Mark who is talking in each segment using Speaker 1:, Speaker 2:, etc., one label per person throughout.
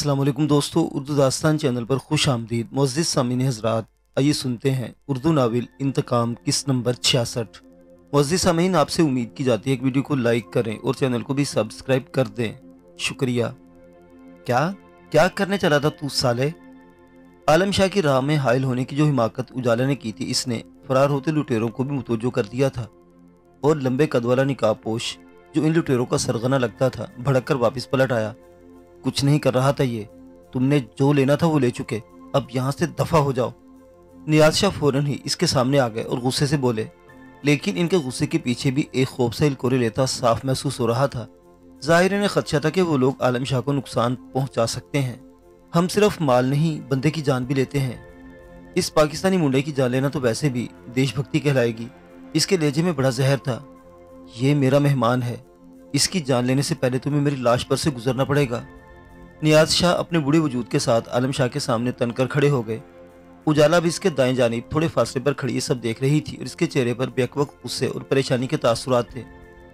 Speaker 1: अस्सलाम वालेकुम दोस्तों, उर्दू दास्तान चैनल पर खुश आमदीद। मुअज़्ज़िज़ सामीन हज़रात, आइए सुनते हैं उर्दू नावल इंतकाम किस्त नंबर 66। मुअज़्ज़िज़ सामीन, आपसे उम्मीद की जाती है कि वीडियो को लाइक करें और चैनल को भी सब्सक्राइब कर दें। शुक्रिया। क्या क्या करने चला था तू साले? आलम शाह की राह में हायल होने की जो हिमाकत उजाला ने की थी, इसने फरार होते लुटेरों को भी मुतवज्जो कर दिया था। और लंबे कद वाला निकाब पोश जो इन लुटेरों का सरगना लगता था, भड़क कर वापस पलट आया। कुछ नहीं कर रहा था ये, तुमने जो लेना था वो ले चुके, अब यहाँ से दफा हो जाओ। नियाज शाह फौरन ही इसके सामने आ गए और गुस्से से बोले, लेकिन इनके गुस्से के पीछे भी एक खौफ सा हिलकोरे लेता साफ महसूस हो रहा था। ज़ाहिर ने खदशा था कि वो लोग आलम शाह को नुकसान पहुंचा सकते हैं। हम सिर्फ माल नहीं, बंदे की जान भी लेते हैं। इस पाकिस्तानी मुंडे की जान लेना तो वैसे भी देशभक्ति कहलाएगी। इसके लहजे में बड़ा जहर था। ये मेरा मेहमान है, इसकी जान लेने से पहले तुम्हें मेरी लाश पर से गुजरना पड़ेगा। नियाज शाह अपने बूढ़े वजूद के साथ आलम शाह के सामने तनकर खड़े हो गए। उजाला भी इसके दाएं जानिब थोड़े फासले पर खड़ी ये सब देख रही थी और इसके चेहरे पर बेवक्त गुस्से और परेशानी के तासुरात थे।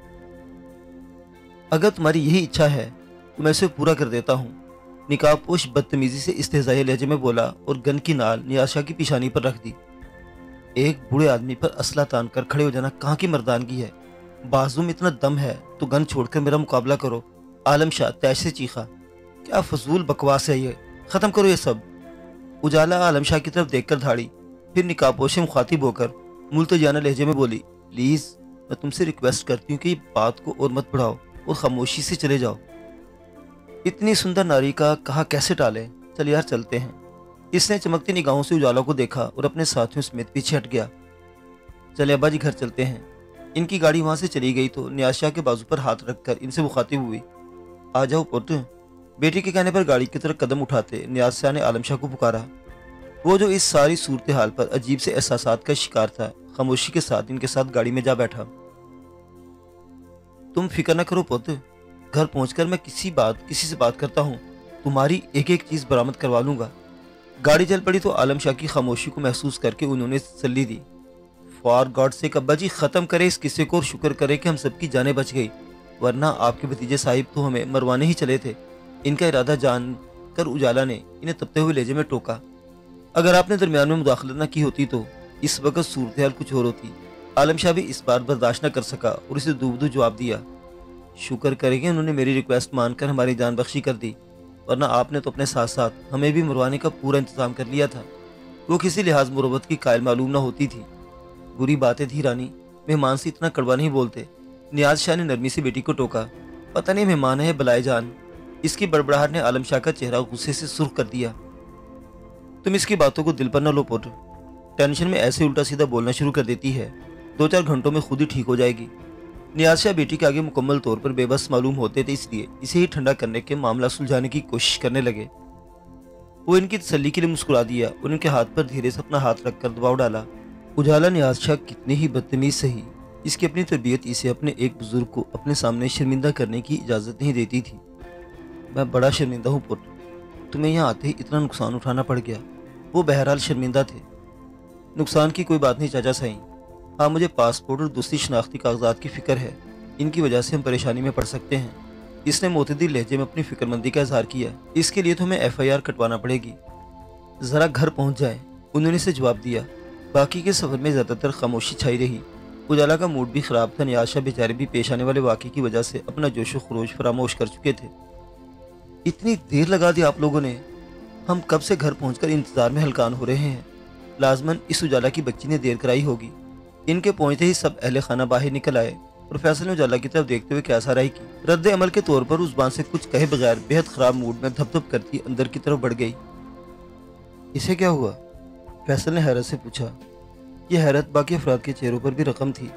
Speaker 1: अगर तुम्हारी यही इच्छा है तो मैं इसे पूरा कर देता हूँ, निकाबपोश बदतमीजी से इस्तेज़ाई लहजे में बोला और गन की नाल नियाज शाह की पिशानी पर रख दी। एक बूढ़े आदमी पर असला तान कर खड़े हो जाना कहाँ की मर्दानगी है? बाजू में इतना दम है तो गन छोड़कर मेरा मुकाबला करो। आलम शाह तैश से चीखा, क्या फजूल बकवास है ये, खत्म करो ये सब। उजाला आलम शाह की तरफ देखकर धाड़ी, फिर निकाबपोश से मुखातिब होकर मुल्तजाना लहजे में बोली, प्लीज मैं तुमसे रिक्वेस्ट करती हूँ कि बात को और मत बढ़ाओ और खामोशी से चले जाओ। इतनी सुंदर नारी का कहा कैसे टाले, चल यार चलते हैं। इसने चमकती निगाहों से उजाला को देखा और अपने साथियों समेत पीछे हट गया। चले अब्बा जी घर चलते हैं। इनकी गाड़ी वहां से चली गई तो नियाज शाह के बाजू पर हाथ रखकर इनसे मुखातिब हुई, आ जाओ पुत्र। बेटी के कहने पर गाड़ी की तरफ कदम उठाते नियाज शाह ने आलम शाह को पुकारा। वो जो इस सारी सूरत हाल पर अजीब से एहसासात का शिकार था, खामोशी के साथ इनके साथ गाड़ी में जा बैठा। तुम फिक्र न करो पुत्र, घर पहुंचकर मैं किसी से बात करता हूँ, तुम्हारी एक एक चीज बरामद करवा लूंगा। गाड़ी चल पड़ी तो आलम शाह की खामोशी को महसूस करके उन्होंने तसल्ली दी। फॉर गॉड से अब्बा जी खत्म करे इस किस्से को और शुक्र करे कि हम सबकी जानें बच गई, वरना आपके भतीजे साहिब तो हमें मरवाने ही चले थे। इनका इरादा जान कर उजाला ने इन्हें तपते हुए लहजे में टोका, अगर आपने दरमियान में मुदाखलत न की होती तो इस वक्त सूरत हाल कुछ और होती। आलम शाह भी इस बार बर्दाश्त न कर सका और इसे दूबदू जवाब दिया, शुक्र करेंगे उन्होंने मेरी रिक्वेस्ट मानकर हमारी जान बख्शी कर दी, वरना आपने तो अपने साथ साथ हमें भी मरवाने का पूरा इंतजाम कर लिया था। वो किसी लिहाज मुरब्बत की कायल मालूम न होती थी। बुरी बातें थी रानी, मेहमान से इतना कड़वा नहीं बोलते। नियाज शाह ने नरमी से बेटी को टोका, पता नहीं मेहमान है बलाए जान। इसकी बड़बड़ाहट ने आलम शाह का चेहरा गुस्से से सुर्ख कर दिया। तुम इसकी बातों को दिल पर न लो पुत्र, टेंशन में ऐसे उल्टा सीधा बोलना शुरू कर देती है, 2-4 घंटों में खुद ही ठीक हो जाएगी। नियाज शाह बेटी के आगे मुकम्मल तौर पर बेबस मालूम होते थे, इसलिए इसे ही ठंडा करने के मामला सुलझाने की कोशिश करने लगे। वो इनकी तसल्ली के लिए मुस्कुरा दिया और इनके हाथ पर धीरे से अपना हाथ रखकर दबाव डाला। उजाला नियाज शाह कितने ही बदतमीज सही, इसकी अपनी तरबियत इसे अपने एक बुजुर्ग को अपने सामने शर्मिंदा करने की इजाज़त नहीं देती थी। मैं बड़ा शर्मिंदा हूँ पुत्र, तुम्हें यहाँ आते ही इतना नुकसान उठाना पड़ गया। वो बहरहाल शर्मिंदा थे। नुकसान की कोई बात नहीं चाचा साईं, हाँ मुझे पासपोर्ट और दूसरी शनाख्ती कागजात की फिक्र है, इनकी वजह से हम परेशानी में पड़ सकते हैं। इसने मोतदिल लहजे में अपनी फिक्रमंदी का इजहार किया। इसके लिए तो हमें FIR कटवाना पड़ेगी। ज़रा घर पहुँच जाए, उन्होंने इसे जवाब दिया। बाकी के सफ़र में ज़्यादातर खामोशी छाई रही। उजाला का मूड भी ख़राब था। नियाज शाह बेचारे भी पेश आने वाले वाक़े की वजह से अपना जोश व खरोश फरामोश कर चुके थे। इतनी देर लगा दी आप लोगों ने, हम कब से घर पहुंचकर इंतजार में हलकान हो रहे हैं। लाजमन इस उजाला की बच्ची ने देर कराई होगी। इनके पहुंचते ही सब अहले खाना बाहर निकल आए और फैसल ने उजाला की तरफ देखते हुए क्या साराई की। रद्द अमल के तौर पर उस बात से कुछ कहे बगैर बेहद खराब मूड में धप धप करती अंदर की तरफ बढ़ गई। इसे क्या हुआ? फैसल ने हैरत से पूछा। यह हैरत बाकी अफराद के चेहरों पर भी रकम थी।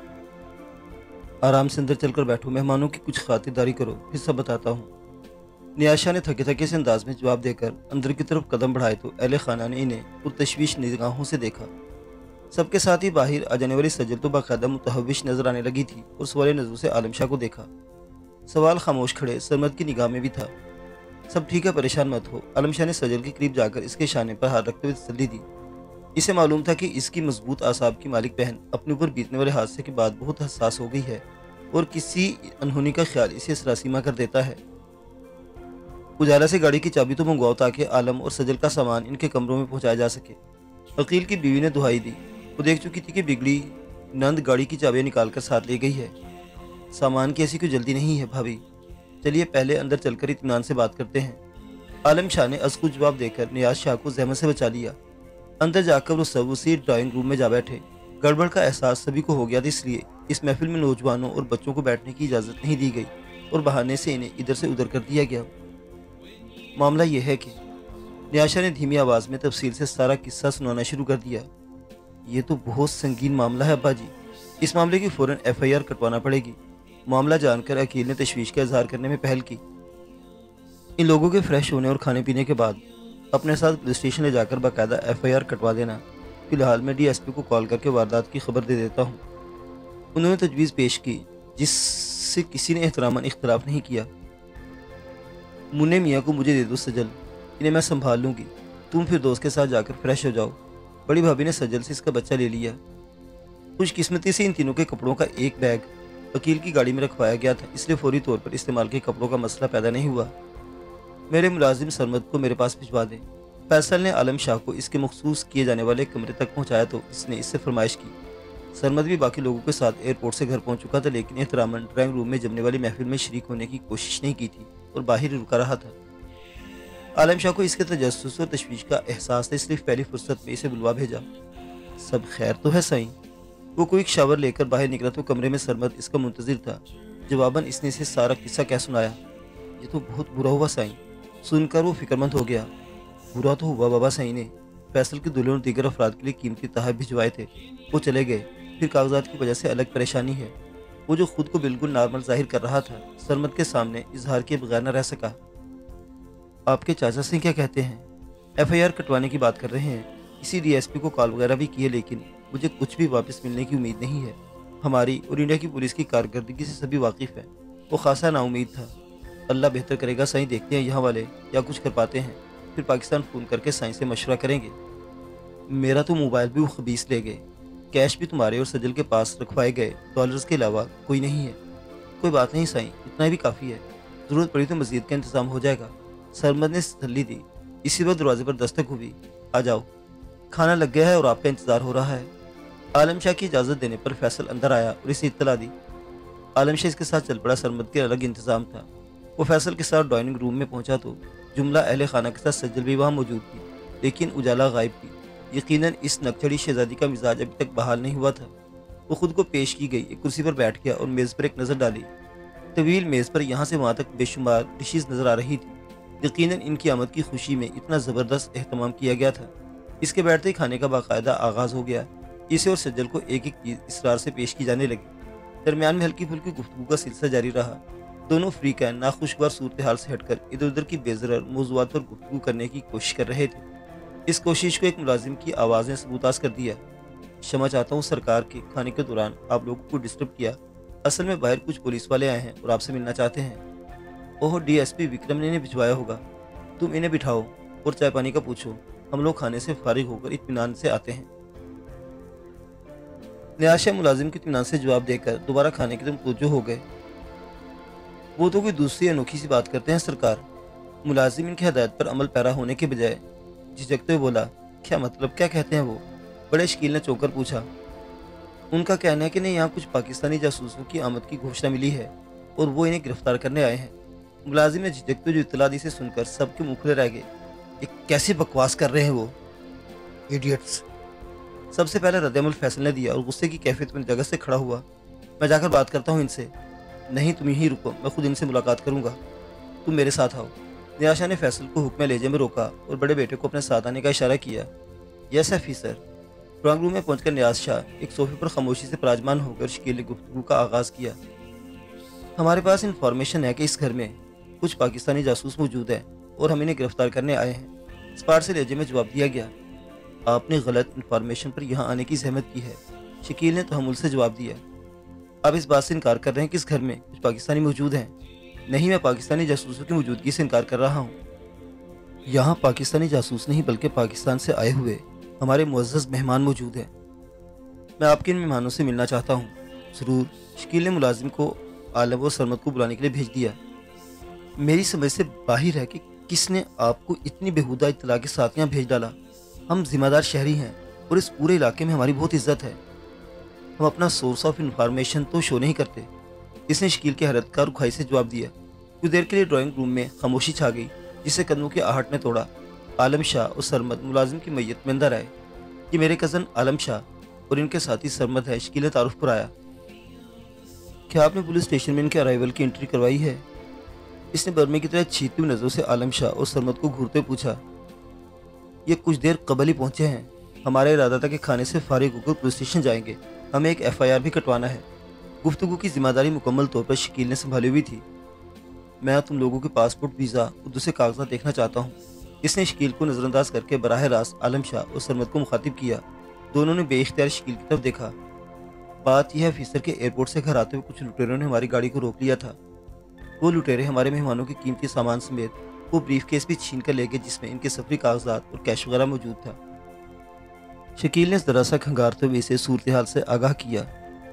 Speaker 1: आराम से अंदर चलकर बैठो, मेहमानों की कुछ खातिरदारी करो, फिर सब बताता हूँ। नियाज शाह ने थके थके से अंदाज में जवाब देकर अंदर की तरफ कदम बढ़ाए तो अहले खाना ने इन्हें पुरतशवीश निगाहों से देखा। सबके साथ ही बाहर आ जाने वाली सजल तो बाकायदा मुतहविश नजर आने लगी थी और सवाल नजरों से आलम शाह को देखा। सवाल खामोश खड़े सरमद की निगाह में भी था। सब ठीक है, परेशान मत हो। आलम शाह ने सजल के करीब जाकर इसके शाने पर हाथ रखते हुए तसल्ली दी। इसे मालूम था कि इसकी मजबूत आसाब की मालिक बहन अपने ऊपर बीतने वाले हादसे के बाद बहुत हसास हो गई है और किसी अनहोनी का ख्याल इसे सरासीमा कर देता है। उजाला से गाड़ी की चाबी तो मंगवाओ ताकि आलम और सजल का सामान इनके कमरों में पहुंचाया जा सके। वकील की बीवी ने दुहाई दी। वो देख चुकी थी कि बिगड़ी नंद गाड़ी की चाबियां निकाल कर साथ ले गई है। सामान की ऐसी कोई जल्दी नहीं है भाभी, चलिए पहले अंदर चलकर इत्मीनान से बात करते हैं। आलम शाह ने असकू जवाब देकर नियाज शाह को जहमत से बचा लिया। अंदर जाकर वो सब उसी ड्राइंग रूम में जा बैठे। गड़बड़ का एहसास सभी को हो गया था, इसलिए इस महफिल में नौजवानों और बच्चों को बैठने की इजाज़त नहीं दी गई और बहाने से इन्हें इधर से उधर कर दिया गया। मामला यह है कि न्याशा ने धीमी आवाज़ में तफसील से सारा किस्सा सुनाना शुरू कर दिया। ये तो बहुत संगीन मामला है अब्बा जी, इस मामले की फ़ौरन FIR कटवाना पड़ेगी। मामला जानकर अकील ने तशवीश का इजहार करने में पहल की। इन लोगों के फ्रेश होने और खाने पीने के बाद अपने साथ पुलिस स्टेशन ले जाकर बाकायदा FIR कटवा देना। फिलहाल मैं DSP को कॉल करके वारदात की खबर दे देता हूँ। उन्होंने तजवीज़ पेश की जिससे किसी ने एहतरामन इख्तलाफ नहीं किया। मुन्ने मियाँ को मुझे दे दो सजल, इन्हें मैं संभाल लूँगी, तुम फिर दोस्त के साथ जाकर फ्रेश हो जाओ। बड़ी भाभी ने सजल से इसका बच्चा ले लिया। खुशकिस्मती से इन तीनों के कपड़ों का एक बैग वकील की गाड़ी में रखवाया गया था, इसलिए फौरी तौर पर इस्तेमाल के कपड़ों का मसला पैदा नहीं हुआ। मेरे मुलाजिम सरमद को मेरे पास भिजवा दें। फैसल ने आलम शाह को इसके मखसूस किए जाने वाले कमरे तक पहुंचाया तो इसने इससे फरमाइश की। सरमद भी बाकी लोगों के साथ एयरपोर्ट से घर पहुंच चुका था, लेकिन एहतरामन ड्राइंग रूम में जमने वाली महफिल में शरीक होने की कोशिश नहीं की थी और बाहर ही रुका रहा था। आलम शाह को इसके तजस्सुस और तशवीश का एहसास था, इसलिए पहली फुर्सत में इसे बुलवा भेजा। सब खैर तो है साईं। वो कोई शावर लेकर बाहर निकला तो कमरे में सरमद इसका मुंतजिर था। जवाबन इसने इसे सारा किस्सा क्या सुनाया। ये तो बहुत बुरा हुआ साईं। सुनकर वो फिक्रमंद हो गया। बुरा तो हुआ बाबा साईं ने फैसल के दुल्हन और दीगर अफराद के लिए कीमती तोहफे भिजवाए थे, वो चले गए। फिर कागजात की वजह से अलग परेशानी है। वो जो खुद को बिल्कुल नॉर्मल जाहिर कर रहा था, सरमद के सामने इजहार किए बगैर न रह सका। आपके चाचा से क्या कहते हैं? FIR कटवाने की बात कर रहे हैं। किसी DSP को कॉल वगैरह भी किए, लेकिन मुझे कुछ भी वापस मिलने की उम्मीद नहीं है। हमारी और इंडिया की पुलिस की कारकर्दगी से सभी वाकिफ़ हैं। वो खासा नाउमीद था। अल्लाह बेहतर करेगा साईं, देखते हैं यहाँ वाले क्या कुछ कर पाते हैं, फिर पाकिस्तान फ़ोन करके साईं से मशवरा करेंगे। मेरा तो मोबाइल भी वो खबीस ले गए, कैश भी तुम्हारे और सजल के पास रखवाए गए, डॉलर्स के अलावा कोई नहीं है। कोई बात नहीं साईं, इतना भी काफ़ी है, ज़रूरत पड़ी तो मज़ीद का इंतज़ाम हो जाएगा। सरमद ने तसल्ली दी। इसी वक्त दरवाजे पर दस्तक हुई। आ जाओ, खाना लग गया है और आपका इंतज़ार हो रहा है। आलम शाह की इजाज़त देने पर फैसल अंदर आया और इसे इत्तला दी। आलम शाह इसके साथ चल पड़ा। सरमद के अलग इंतज़ाम था। वो फैसल के साथ ड्राइंग रूम में पहुंचा तो जुमला अहले खाना के साथ सज्जल भी वहाँ मौजूद थी, लेकिन उजाला गायब थी। यकीनन इस नकचड़ी शहजादी का मिजाज अभी तक बहाल नहीं हुआ था। वो खुद को पेश की गई, एक कुर्सी पर बैठ गया और मेज़ पर एक नज़र डाली। तवील मेज़ पर यहाँ से वहाँ तक बेशुमार डिशेज़ नज़र आ रही थी। यकीनन इनकी आमद की खुशी में इतना ज़बरदस्त एहतमाम किया गया था। इसके बैठते ही खाने का बाकायदा आगाज़ हो गया। इसे और सज्जल को एक एक चीज़ इसरार से पेश की जाने लगी। दरमियान में हल्की फुल्की गुफ्तगू का सिलसिला जारी रहा। दोनों फ्रीकैन नाखुशगवार सूरत हाल से हटकर इधर उधर की बेज़रर मौज़ूआत पर गुफ्तगू करने की कोशिश कर रहे थे। इस कोशिश को एक मुलाजिम की आवाज़ ने सबूतास कर दिया। क्षमा चाहता हूँ सरकार के खाने के दौरान आप लोगों को डिस्टर्ब किया। असल में बाहर कुछ पुलिस वाले आए हैं और आपसे मिलना चाहते हैं। ओह, DSP विक्रम ने इन्हें भिजवाया होगा। तुम इन्हें बिठाओ और चाय पानी का पूछो, हम लोग खाने से फारिग होकर इत्मीनान से आते हैं। नियाशा मुलाजिम के इत्मीनान से जवाब देकर दोबारा खाने की तरफ तवज्जो हो गए। वो तो कोई दूसरी अनोखी सी बात करते हैं सरकार। मुलाजिम इनकी हदायत पर अमल पैरा होने के बजाय झिझकते हुए बोला। क्या मतलब, क्या कहते हैं वो? बड़े शकील ने चौंकर पूछा। उनका कहना है कि नहीं, यहाँ कुछ पाकिस्तानी जासूसों की आमद की घोषणा मिली है और वो इन्हें गिरफ्तार करने आए हैं। मुलाजिम ने झिझकते हुए जो इत्तला दी से सुनकर सबके मुँह खुले रह गए। ये कैसी बकवास कर रहे हैं वो इडियट्स। सबसे पहले रद्द-ए-अमल फैसल ने दिया और गुस्से की कैफियत में जगह से खड़ा हुआ। मैं जाकर बात करता हूँ इनसे। नहीं, तुम यहीं रुको, मैं खुद इनसे मुलाकात करूँगा। तुम मेरे साथ आओ। नियाशा ने फैसल को हुक्म लेजे में रोका और बड़े बेटे को अपने साथ आने का इशारा किया। Yes officer. ड्राइंग रूम में पहुंचकर नियाज शाह एक सोफे पर खामोशी से पराजमान होकर शकील गुफ्तगू का आगाज़ किया। हमारे पास इंफॉर्मेशन है कि इस घर में कुछ पाकिस्तानी जासूस मौजूद हैं और हम इन्हें गिरफ्तार करने आए हैं। स्पार से लहजे में जवाब दिया गया। आपने गलत इंफॉर्मेशन पर यहाँ आने की जहमत की है, शकील ने तहमुल से जवाब दिया। आप इस बात से इनकार कर रहे हैं कि इस घर में कुछ पाकिस्तानी मौजूद हैं? नहीं, मैं पाकिस्तानी जासूसों की मौजूदगी से इनकार कर रहा हूँ। यहाँ पाकिस्तानी जासूस नहीं बल्कि पाकिस्तान से आए हुए हमारे मुअज़्ज़ज़ मेहमान मौजूद हैं। मैं आपके इन मेहमानों से मिलना चाहता हूँ। ज़रूर। शकील ने मुलाजिम को आलम और सरमद को बुलाने के लिए भेज दिया। मेरी समझ से बाहर है कि किस ने आपको इतनी बेहुदा इत्तला के साथ यहाँ भेज डाला? हम जिम्मेदार शहरी हैं और इस पूरे इलाके में हमारी बहुत इज्जत है। हम अपना सोर्स ऑफ इंफॉर्मेशन तो शो नहीं करते। इसने शकील की हैरत का रुखाई से जवाब दिया। कुछ देर के लिए ड्राइंग रूम में खामोशी छा गई, जिसे कदमों की आहट ने तोड़ा। आलम शाह और सरमद मुलाजिम की मैयत में अंदर आए। ये मेरे कज़न आलम शाह और इनके साथी सरमद है, शकील तारुफ पर आया। क्या आपने पुलिस स्टेशन में इनके अराइवल की एंट्री करवाई है? इसने बर्मे की तरह छीनती हुई नजरों से आलम शाह और सरमद को घूरते पूछा। ये कुछ देर कबल ही पहुंचे हैं। हमारा इरादा था कि खाने से फारिग होकर पुलिस स्टेशन जाएंगे। हमें एक FIR भी कटवाना है। गुफ्तगू की जिम्मेदारी मुकम्मल तौर पर शकील ने संभाली हुई थी। मैं तुम लोगों के पासपोर्ट, वीज़ा और दूसरे कागजात देखना चाहता हूँ। इसने शकील को नज़रअंदाज करके बराह रास्त आलम शाह और सरमद को मुखातिब किया। दोनों ने बेइख्तियार शकील की तरफ देखा। बात यह है, ऑफिसर के एयरपोर्ट से घर आते हुए कुछ लुटेरों ने हमारी गाड़ी को रोक लिया था। वो लुटेरे हमारे मेहमानों के कीमती सामान समेत वो ब्रीफ केस भी छीन कर ले गए, जिसमें इनके सफरी कागजात और कैश वगैरह मौजूद था। शकील ने जरा सा खंगारते हुए इसे सूरत हाल से आगाह किया।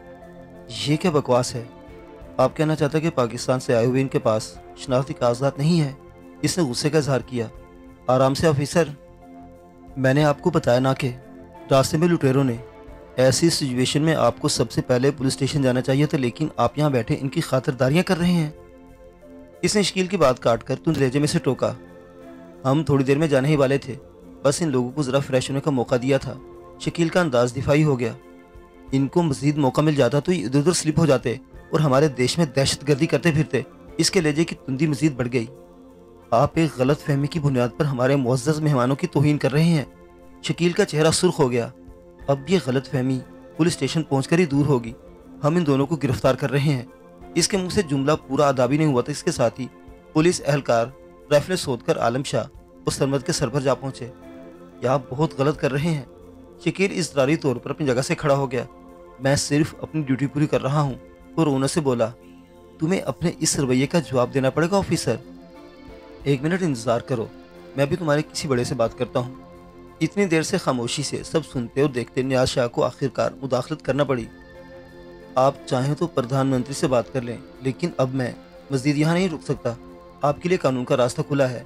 Speaker 1: ये क्या बकवास है? आप कहना चाहते कि पाकिस्तान से आए हुए इनके पास शनाख्ती कागजात नहीं है? इसने गुस्से का इजहार किया। आराम से ऑफिसर, मैंने आपको बताया ना कि रास्ते में लुटेरों ने। ऐसी सिचुएशन में आपको सबसे पहले पुलिस स्टेशन जाना चाहिए था, लेकिन आप यहाँ बैठे इनकी खातिरदारियाँ कर रहे हैं। इसने शकील की बात काट कर तुम लहजे में से टोका। हम थोड़ी देर में जाने ही वाले थे, बस इन लोगों को ज़रा फ्रेश होने का मौका दिया था। शकील का अंदाज दिफाई हो गया। इनको मज़ीद मौका मिल जाता तो इधर उधर स्लिप हो जाते और हमारे देश में दहशतगर्दी करते फिरते। इसके लहजे की तुंदी मज़ीद बढ़ गई। आप एक गलत फहमी की बुनियाद पर हमारे मुअज़्ज़ज़ मेहमानों की तौहीन कर रहे हैं। शकील का चेहरा सुर्ख हो गया। अब ये गलत फहमी पुलिस स्टेशन पहुंचकर ही दूर होगी। हम इन दोनों को गिरफ्तार कर रहे हैं। इसके मुंह से जुमला पूरा अदाबी नहीं हुआ था, इसके साथ ही पुलिस एहलकार राइफलें सोधकर आलम शाह और सरमद के सर पर जा पहुंचे। ये आप बहुत गलत कर रहे हैं। शकील इज़रारी तौर पर अपनी जगह से खड़ा हो गया। मैं सिर्फ अपनी ड्यूटी पूरी कर रहा हूँ। वो रोने से बोला, तुम्हें अपने इस रवैये का जवाब देना पड़ेगा ऑफिसर। 1 मिनट इंतज़ार करो, मैं भी तुम्हारे किसी बड़े से बात करता हूँ। इतनी देर से खामोशी से सब सुनते और देखते नियाज शाह को आखिरकार मुदाखलत करना पड़ी। आप चाहें तो प्रधानमंत्री से बात कर लें, लेकिन अब मैं मज़ीद यहाँ नहीं रुक सकता। आपके लिए कानून का रास्ता खुला है।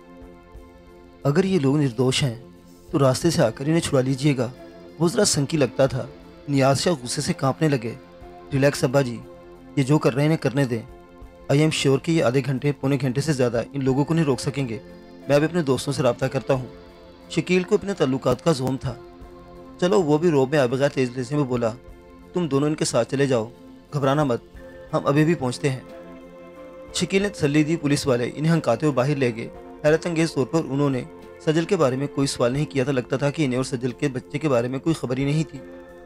Speaker 1: अगर ये लोग निर्दोष हैं तो रास्ते से आकर इन्हें छुड़ा लीजिएगा। वो ज़रा संकी लगता था। नियाज शाह गुस्से से कांपने लगे। रिलैक्स अब्बा जी, ये जो कर रहे हैं इन्हें करने दें। आई एम श्योर कि ये आधे घंटे पौने घंटे से ज़्यादा इन लोगों को नहीं रोक सकेंगे। मैं अभी अपने दोस्तों से रब्ता करता हूँ। शकील को अपने तल्लुकात का ज़ोम था। चलो, वो भी रोब में आबेगा तेज लहजे में बोला, तुम दोनों इनके साथ चले जाओ, घबराना मत, हम अभी भी पहुंचते हैं। शकील ने तसल्ली दी। पुलिस वाले इन्हें हंकाते हुए बाहर ले गए। हैरत अंगेज तौर पर उन्होंने सजल के बारे में कोई सवाल नहीं किया था। लगता था कि इन्हें और सजल के बच्चे के बारे में कोई खबर ही नहीं थी।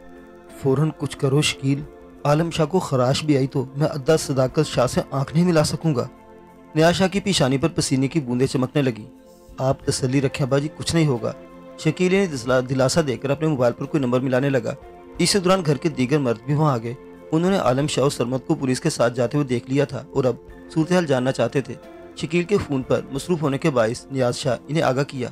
Speaker 1: फौरन कुछ करो शकील, आलम शाह को खराश भी आई तो मैं अद्दा सदाकत शाह से आंख नहीं मिला सकूंगा। नियाज शाह की पेशानी पर पसीने की बूंदें चमकने लगी। आप तसल्ली रखें अब्बा जी, कुछ नहीं होगा। शकील ने दिलासा देकर अपने मोबाइल पर कोई नंबर मिलाने लगा। इसी दौरान घर के दीगर मर्द भी वहां आ गए। उन्होंने आलम शाह और सरमद को पुलिस के साथ जाते हुए देख लिया था और अब सूरत हाल जानना चाहते थे। शकील के फ़ोन पर मसरूफ होने के बायस नियाज शाह इन्हें आगाह किया,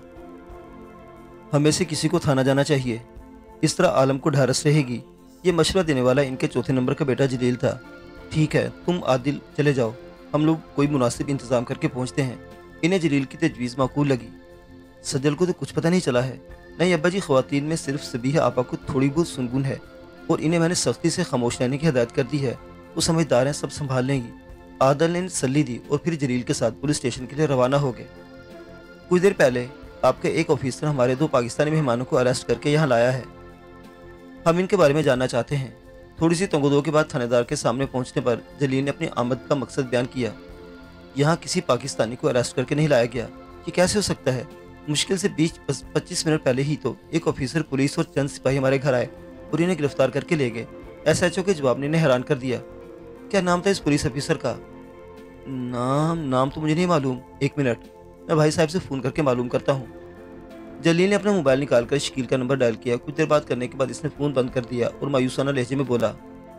Speaker 1: हमें से किसी को थाना जाना चाहिए, इस तरह आलम को ढारस रहेगी। ये मशवरा देने वाला इनके चौथे नंबर का बेटा जलील था। ठीक है, तुम आदिल चले जाओ, हम लोग कोई मुनासिब इंतज़ाम करके पहुँचते हैं। इन्हें जलील की तजवीज़ माकूल लगी। सजल को तो कुछ पता नहीं चला है। नहीं अब्बा जी, ख्वातीन में सिर्फ सबीहा आपा को थोड़ी बहुत सुनगुन है और इन्हें मैंने सख्ती से खामोश रहने की हिदायत कर दी है। वो समझदार हैं, सब संभाल लेंगी। आदल ने तसल्ली दी और फिर जलील के साथ पुलिस स्टेशन के लिए रवाना हो गए। कुछ देर पहले आपके एक ऑफिसर हमारे 2 पाकिस्तानी मेहमानों को अरेस्ट करके यहाँ लाया है। हम इनके बारे में जानना चाहते हैं। थोड़ी सी तंगोदो के बाद थानेदार के सामने पहुंचने पर जलील ने अपनी आमद का मकसद बयान किया। यहाँ किसी पाकिस्तानी को अरेस्ट करके नहीं लाया गया। ये कैसे हो सकता है? मुश्किल से 20-25 मिनट पहले ही तो एक ऑफिसर, पुलिस और चंद सिपाही हमारे घर आए और इन्हें गिरफ्तार करके ले गए। SHO के जवाब ने इन्हें हैरान कर दिया। क्या नाम था इस पुलिस ऑफिसर का? नाम तो मुझे नहीं मालूम। 1 मिनट, मैं भाई साहब से फ़ोन करके मालूम करता हूँ। जलील ने अपना मोबाइल निकालकर शकील का नंबर डायल किया। कुछ देर बात करने के बाद इसने फ़ोन बंद कर दिया और मायूसाना लहजे में बोला,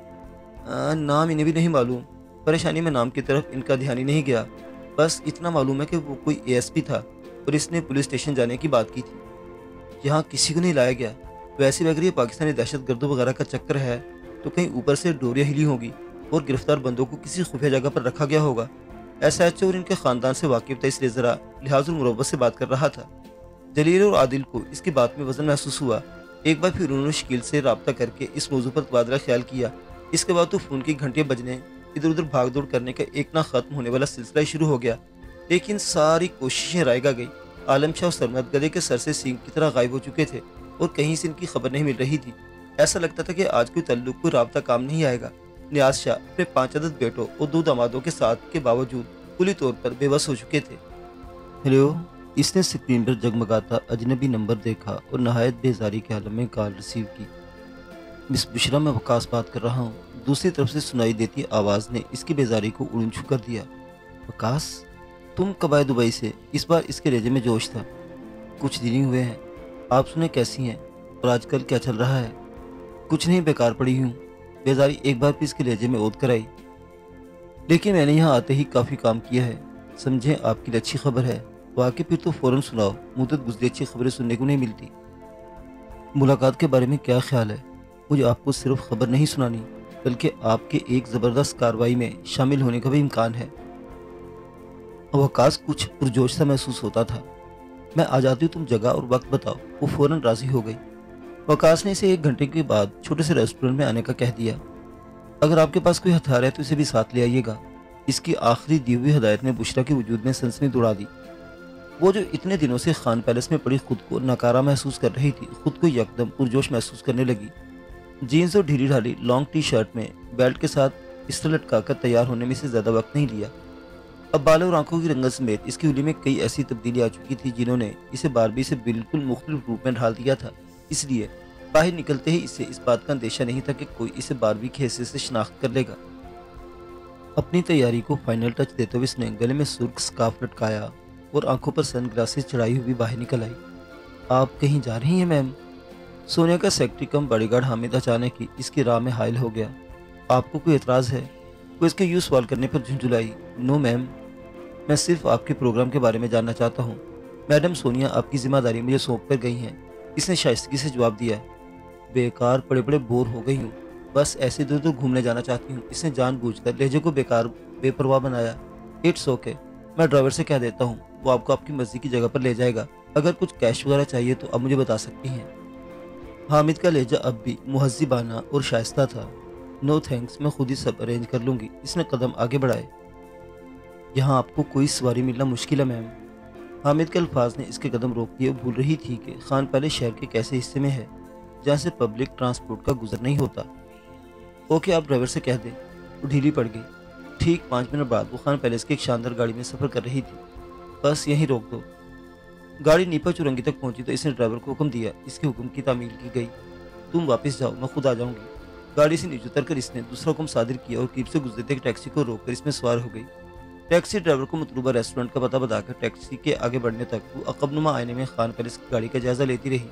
Speaker 1: नाम इन्हें भी नहीं मालूम। परेशानी में नाम की तरफ इनका ध्यान ही नहीं गया। बस इतना मालूम है कि वो कोई ASP था और इसने पुलिस स्टेशन जाने की बात की थी। यहाँ किसी को नहीं लाया गया। वैसे भी अगर ये पाकिस्तानी दहशतगर्दों वगैरह का चक्कर है तो कहीं ऊपर से डोरियाँ हिली होगी और गिरफ्तार बंदों को किसी खुफिया जगह पर रखा गया होगा। SHO اور ان کے خاندان سے واقف تھا، اس لیے ذرا لحاظ المروت سے بات کر رہا تھا۔ جلیل اور عادل کو اس کی بات میں وزن محسوس ہوا۔ ایک بار پھر انہوں نے شکیل سے رابطہ کر کے اس موضوع پر تبادلہ خیال کیا۔ اس کے بعد تو فون کی گھنٹیاں بجنے، ادھر ادھر بھاگ دوڑ کرنے کا ایک نہ ختم ہونے والا سلسلہ شروع ہو گیا۔ لیکن ساری کوششیں رائگاں گئی۔ عالم شاہ اور سرمد گدے کے سر سے سینگ کی طرح غائب ہو چکے تھے اور کہیں سے ان کی خبر نہیں مل رہی تھی۔ ایسا لگتا تھا کہ آج کوئی تعلق، کوئی رابطہ کام نہیں آئے گا۔ نیاز شاہ اپنے 5 عدد بیٹوں اور 2 دامادوں کے ساتھ کے باوجود کلی طور پر بے بس ہو چکے تھے۔ ہیلو، اس نے اسکرین پر جگمگاتا اجنبی نمبر دیکھا اور نہایت بیزاری کے عالم میں کال ریسیو کی۔ مس بشرا، میں وقاص بات کر رہا ہوں۔ دوسری طرف سے سنائی دیتی آواز نے اس کی بیزاری کو اڑن چھو کر دیا۔ وقاص، تم کب آئے دبئی سے؟ اس بار اس کے لہجے میں جوش تھا۔ کچھ دن ہی ہوئے ہیں۔ آپ سنیں کیسی ہیں اور آج کل کیا چل رہا ہے؟ کچھ نہیں، بیکار پڑی ہوں۔ بیزاری ایک بار پھر اس کے لہجے میں اود کر آئی۔ لیکن میں نے یہاں آتے ہی کافی کام کیا ہے۔ سمجھیں آپ کے لیے اچھی خبر ہے۔ واقعی پھر تو فوراً سناؤ، مدت گزری اچھی خبریں سننے کو نہیں ملتی۔ ملاقات کے بارے میں کیا خیال ہے؟ مجھے آپ کو صرف خبر نہیں سنانی بلکہ آپ کے ایک زبردست کارروائی میں شامل ہونے کا بھی امکان ہے۔ وقاص کچھ پرجوش سا محسوس ہوتا تھا۔ میں آ جاتی ہوں، تم جگہ اور وقت بتاؤ۔ وہ فوراً راضی ہو گئی۔ وقاص نے اسے 1 گھنٹے کے بعد چھوٹے سے ریسٹورنٹ میں آنے کا کہہ دیا۔ اگر آپ کے پاس کوئی ہتھیار ہے تو اسے بھی ساتھ لے آئیے گا۔ اس کی آخری دی ہوئی ہدایت نے بشرا کے وجود میں سنسنی دوڑا دی۔ وہ جو اتنے دنوں سے خان پیلس میں پڑی خود کو ناکارہ محسوس کر رہی تھی، خود کو یکدم پرجوش محسوس کرنے لگی۔ جینز اور ڈھیلی ڈھالی لانگ ٹی شرٹ میں بیلٹ کے ساتھ اسٹر لٹکا کر تیار ہونے میں سے زیادہ وقت نہیں لیا۔ اب بالوں اور آنکھوں کی رنگت سمیت اس کی ہولی میں کئی ایسی تبدیلی آ چکی تھی جنہوں نے اسے باربی سے بالکل مختلف روپ میں ڈھال دیا تھا۔ اس لیے باہر نکلتے ہی اسے اس بات کا اندیشہ نہیں تھا کہ کوئی اسے باربی کی حیثیت سے شناخت کر لے گا۔ اپنی تیاری کو فائنل ٹچ دیتے ہوئے اس نے گلے میں سرخ سکارف لٹکایا اور آنکھوں پر سن گلاسز چڑھائی ہوئی باہر نکل آئی۔ آپ کہیں جا رہی ہیں میم؟ سونیا کا secretary cum body guard Hamid اچانک ہی اس کی راہ میں حائل ہو گیا۔ آپ کو کوئی اعتراض ہے؟ وہ اس کے یوں سوال کرنے پر جھنجھلائی۔ نو میم، میں صرف آپ کے پروگرام کے بارے میں جاننا چاہتا ہوں۔ میڈم سونیا آپ کی ذمہ داری مجھے سونپ کر گئی ہیں، اس نے شائستگی سے جواب دیا۔ بیکار پڑے پڑے بور ہو گئی ہوں، بس ایسے ادھر ادھر گھومنے جانا چاہتی ہوں، اس نے جان بوجھ کر لہجے کو بے پرواہ بنایا۔ اٹس اوکے، میں ڈرائیور سے کہہ دیتا ہوں، وہ آپ کو آپ کی مرضی کی جگہ پر لے جائے گا۔ اگر کچھ کیش وغیرہ چاہیے تو اب مجھے بتا سکتی ہیں۔ حامد کا لہجہ اب بھی مہذبانہ اور شائستہ تھا۔ نو تھینکس، میں خود ہی سب ارینج کر لوں گی، اس نے قدم آگے بڑھائے۔ یہاں آپ کو کوئی سواری ملنا مشکل ہے میم۔ حامد کے الفاظ نے اس کے قدم روک دیے۔ وہ بھول رہی تھی کہ خان پہلے شہر کے کیسے حصے میں ہے جہاں سے پبلک ٹرانسپورٹ کا گزر نہیں ہوتا۔ اوکے، آپ ڈرائیور سے کہہ دیں۔ وہ ڈھیلی پڑ گئی۔ ٹھیک 5 منٹ بعد وہ خان پیلس کی ایک شاندار گاڑی میں سفر کر رہی تھی۔ بس یہیں روک دو۔ گاڑی نیپا چورنگی تک پہنچی تو اس نے ڈرائیور کو حکم دیا۔ اس کے حکم کی تعمیل کی گئی۔ تم واپس جاؤ، میں خود آ جاؤں گی۔ گاڑی سے نیچے اتر کر اس نے دوسرا حکم صادر کیا اور قریب سے گزرتے ایک ٹیکسی کو روک کر اس میں سوار ہو گئی۔ ٹیکسی ڈرائیور کو مطلوبہ ریسٹورنٹ کا پتہ بتا کر ٹیکسی کے آگے بڑھنے تک وہ عقب نما آئینے میں خان پیلس کی گاڑی کا جائزہ لیتی رہی۔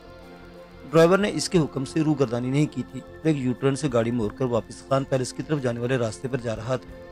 Speaker 1: ڈرائیور نے اس کے حکم سے روگردانی نہیں کی تھی، وہ ایک یو ٹرن سے گاڑی موڑ کر واپس خان پیلس کی طرف جانے والے راستے پر جا رہا تھا۔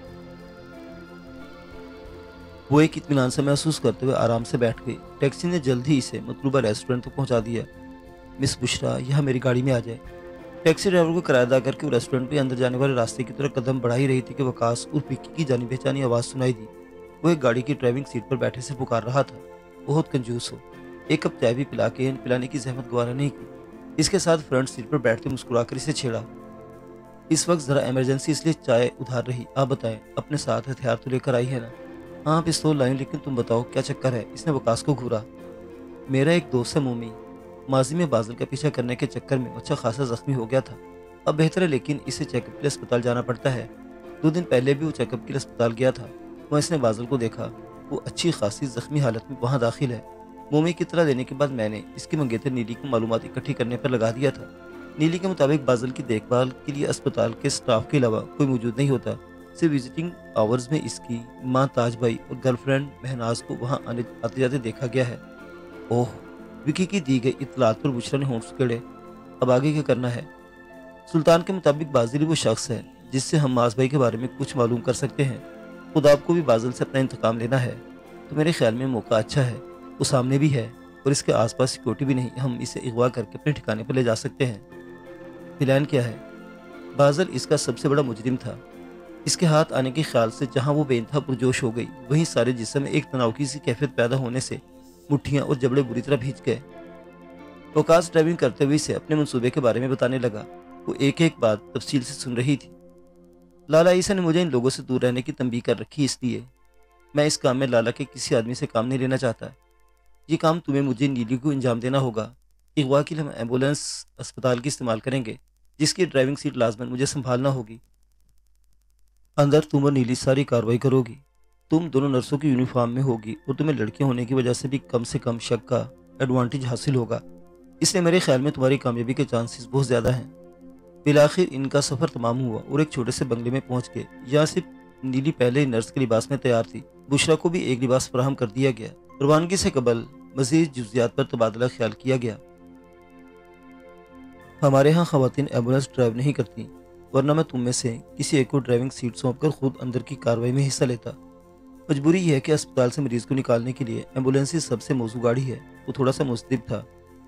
Speaker 1: وہ ایک اطمینان سے محسوس کرتے ہوئے آرام سے بیٹھ گئی۔ ٹیکسی نے جلد ہی اسے مطلوبہ ریسٹورنٹ تک پہنچا دیا۔ مس بشرا، یہاں میری گاڑی میں آ جائے۔ ٹیکسی ڈرائیور کو کرایہ ادا کر کے وہ ریسٹورنٹ کے اندر جانے والے راستے کی طرف قدم بڑھا ہی رہی تھی کہ وقاص اور وکی کی جانی پہچانی آواز سنائی دی۔ وہ ایک گاڑی کی ڈرائیونگ سیٹ پر بیٹھے سے پکار رہا تھا۔ بہت کنجوس ہو، ایک کپ چائے بھی پلانے کی زحمت گوارا نہیں کی۔ اس کے ساتھ فرنٹ سیٹ پر بیٹھتے مسکرا کر اسے چھیڑا۔ اس وقت ذرا ایمرجنسی، اس لیے چائے ادھار رہی۔ آپ بتائیں، اپنے ساتھ ہتھیار تو لے کر آئی ہے نا؟ ہاں، پستول لائیں، لیکن تم بتاؤ کیا چکر ہے؟ اس نے وقاص کو گھورا۔ میرا ایک دوست ہے مومی، ماضی میں بازل کا پیچھا کرنے کے چکر میں اچھا خاصا زخمی ہو گیا تھا۔ اب بہتر ہے، لیکن اسے چیک اپ کے لیے اسپتال جانا پڑتا ہے۔ 2 دن پہلے بھی وہ چیک اپ کے لیے اسپتال گیا تھا۔ وہاں اس نے بازل کو دیکھا، وہ اچھی خاصی زخمی حالت میں وہاں داخل ہے۔ مومی کی اطلاع دینے کے بعد میں نے اس کی منگیتر نیلی کو معلومات اکٹھی کرنے پر لگا دیا تھا۔ نیلی کے مطابق بازل کی دیکھ بھال کے لیے اسپتال کے سٹاف کے علاوہ کوئی موجود نہیں ہوتا۔ صرف وزٹنگ آورز میں اس کی ماں تاج بھائی اور گرل فرینڈ مہناز کو وہاں آتے جاتے دیکھا گیا ہے۔ اوہ، وکی کی دی گئی اطلاعات پر بشرا نے ہونٹ سکیڑے۔ اب آگے کیا کرنا ہے؟ سلطان کے مطابق بازل وہ شخص ہے جس سے ہم معاذ بھائی کے بارے میں کچھ معلوم کر سکتے ہیں۔ خود آپ کو بھی بازل سے اپنا انتقام لینا ہے تو میرے خیال میں موقع اچھا ہے۔ وہ سامنے بھی ہے اور اس کے آس پاس سیکورٹی بھی نہیں، ہم اسے اغوا کر کے اپنے ٹھکانے پر لے جا سکتے ہیں۔ پلان کیا ہے؟ بازل اس کا سب سے بڑا مجرم تھا۔ اس کے ہاتھ آنے کے خیال سے جہاں وہ بے انتہا پرجوش ہو گئی، وہیں سارے جسم میں ایک تناؤ کی سی کیفیت پیدا ہونے سے مٹھیاں اور جبڑے بری طرح بھیج گئے۔ وقاص ڈرائیونگ کرتے ہوئے اسے اپنے منصوبے کے بارے میں بتانے لگا۔ وہ ایک ایک بات تفصیل سے سن رہی تھی۔ لالا عیسیٰ نے مجھے ان لوگوں سے دور رہنے کی تنبیہ کر رکھی، اس لیے میں اس کام میں لالا کے کسی آدمی سے کام نہیں لینا چاہتا۔ یہ کام تمہیں مجھے نیلی کو انجام دینا ہوگا۔ اغوا کے لیے ہم ایمبولینس اسپتال کی استعمال کریں گے، جس کی ڈرائیونگ سیٹ لازماً مجھے سنبھالنا ہوگی۔ اندر تم اور نیلی ساری کارروائی کرو گی۔ تم دونوں نرسوں کی یونیفارم میں ہوگی اور تمہیں لڑکیاں ہونے کی وجہ سے کم شک کا ایڈوانٹیج حاصل ہوگا، اس لیے میرے خیال میں تمہاری کامیابی کے چانسز بہت زیادہ ہیں۔ بالآخر ان کا سفر تمام ہوا اور ایک چھوٹے سے بنگلے میں پہنچ گئے۔ یہاں سے نیلی پہلے ہی نرس کے لباس میں تیار تھی۔ بشرا کو بھی ایک لباس فراہم کر دیا گیا۔ روانگی سے قبل مزید جزیات پر تبادلہ خیال کیا گیا۔ ہمارے ہاں خواتین ایمبولینس ڈرائیو نہیں کرتی، ورنہ میں تم میں سے کسی ایک کو ڈرائیونگ سیٹ سونپ کر خود اندر کی کارروائی میں حصہ لیتا۔ مجبوری یہ ہے کہ اسپتال سے مریض کو نکالنے کے لیے ایمبولینس ہی سب سے موزوں گاڑی ہے۔ وہ تھوڑا سا مضطرب تھا۔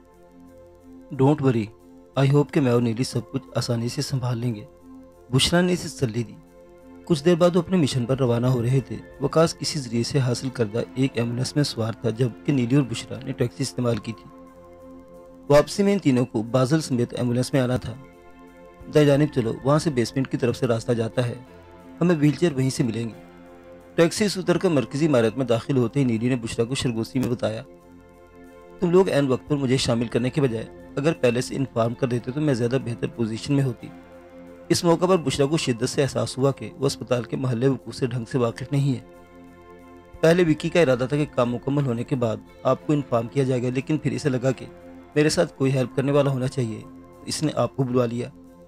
Speaker 1: ڈونٹ وری، آئی ہوپ کہ میں اور نیلی سب کچھ آسانی سے سنبھال لیں گے، بشرا نے اسے تسلی دی۔ کچھ دیر بعد وہ اپنے مشن پر روانہ ہو رہے تھے۔ وقاص کسی ذریعے سے حاصل کردہ ایک ایمبولینس میں سوار تھا، جبکہ نیلی اور بشرا نے ٹیکسی استعمال کی تھی۔ واپسی میں ان تینوں کو بازل سمیت ایمبولینس میں آنا تھا۔ دائیں جانب چلو، وہاں سے بیسمنٹ کی طرف سے راستہ جاتا ہے، ہمیں ویل چیئر وہیں سے ملیں گے۔ ٹیکسی سے اتر کر مرکزی عمارت میں داخل ہوتے ہی نیلی نے بشرا کو سرگوشی میں بتایا، تم لوگ عین وقت پر مجھے شامل کرنے کے بجائے اگر پہلے سے انفارم کر دیتے تو میں زیادہ بہتر پوزیشن میں ہوتی۔ اس موقع پر بشرا کو شدت سے احساس ہوا کہ وہ اسپتال کے محلے وقوع سے ڈھنگ سے واقف نہیں ہے۔ پہلے وکی کا ارادہ تھا کہ کام مکمل ہونے کے بعد آپ کو انفارم کیا جائے گا، لیکن پھر اسے لگا کہ میرے ساتھ کوئی ہیلپ کرنے والا ہونا چاہیے، اس نے آپ کو بلوا لیا۔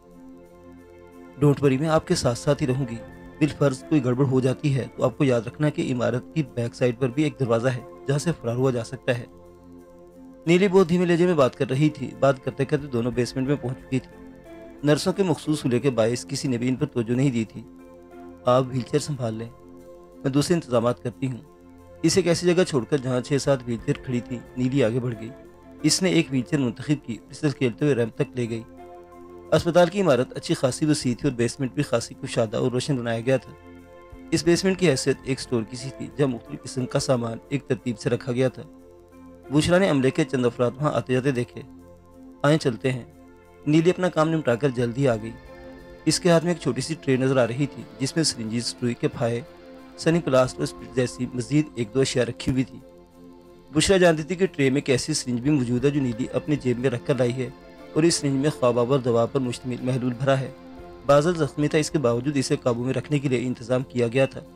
Speaker 1: ڈونٹ وری، میں آپ کے ساتھ ساتھ ہی رہوں گی۔ بالفرض کوئی گڑبڑ ہو جاتی ہے تو آپ کو یاد رکھنا کہ عمارت کی بیک سائڈ پر بھی ایک دروازہ ہے جہاں سے فرار ہوا جا سکتا ہے۔ نیلی بہت دھیمے لہجے میں بات کر رہی تھی۔ بات کرتے کرتے دونوں بیسمنٹ میں پہنچ چکی تھی۔ نرسوں کے مخصوص حلے کے باعث کسی نے بھی ان پر توجہ نہیں دی تھی۔ آپ ویل چیئر سنبھال لیں، میں دوسرے انتظامات کرتی ہوں۔ اسے ایک ایسی جگہ چھوڑ کر جہاں 6-7 ویل چیئر کھڑی تھی، نیلی آگے بڑھ گئی۔ اس نے ایک ویل چیئر منتخب کی، اسے کھیلتے ہوئے ریمپ تک لے گئی۔ اسپتال کی عمارت اچھی خاصی وسیع تھی اور بیسمنٹ بھی خاصی کشادہ اور روشن بنایا گیا تھا۔ اس بیسمنٹ کی حیثیت ایک سٹور کی سی تھی، جہاں مختلف قسم کا سامان ایک ترتیب سے رکھا گیا تھا۔ بشرا نے عملے کے چند افراد وہاں آتے جاتے دیکھے۔ آئیں چلتے ہیں۔ نیلی اپنا کام نمٹا کر جلدی آ گئی۔ اس کے ہاتھ میں ایک چھوٹی سی ٹرے نظر آ رہی تھی، جس میں سرنجز، سٹروئی کے پھائے، سنی پلاسٹ اور اسپرٹ جیسی مزید ایک دو اشیاء رکھی ہوئی تھی۔ بشرا جانتی تھی کہ ٹرے میں ایک ایسی سرنج بھی موجود ہے جو نیلی اپنی جیب میں رکھ کر لائی ہے، اور اس سرنج میں خواب آور دوا پر مشتمل محلول بھرا ہے۔ بازل زخمی تھا، اس کے باوجود اسے قابو میں رکھنے کے لیے انتظام کیا گیا تھا۔